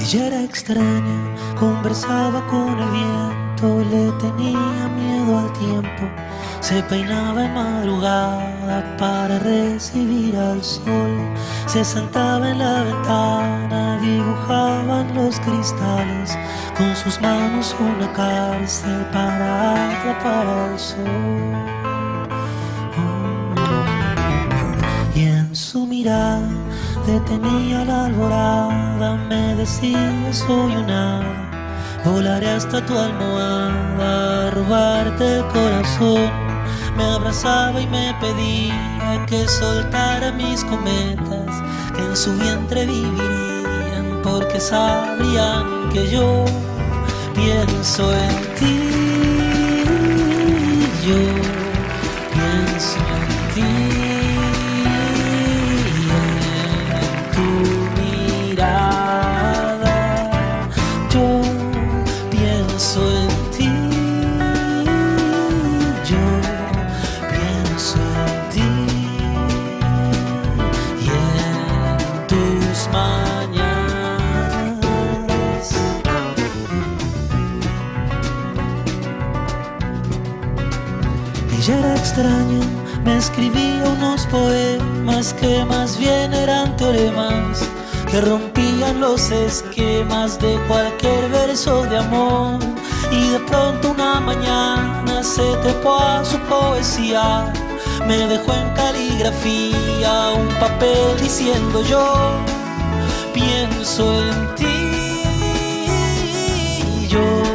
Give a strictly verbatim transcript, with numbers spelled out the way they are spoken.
Ella era extraña, conversaba con el viento, le tenía miedo al tiempo. Se peinaba en madrugada para recibir al sol. Se sentaba en la ventana, dibujaba en los cristales con sus manos una cárcel para atrapar al sol. Oh. Y en su mirada detenía la alborada, me decía soy una hada, volaré hasta tu almohada, a robarte el corazón. Me abrazaba y me pedía que soltara mis cometas, que en su vientre vivirían, porque sabrían que yo pienso en ti. Yo pienso en ti. Ella era extraña, me escribía unos poemas que más bien eran teoremas, que rompían los esquemas de cualquier verso de amor. Y de pronto una mañana se trepó a su poesía, me dejó en caligrafía un papel diciendo yo pienso en ti. Yo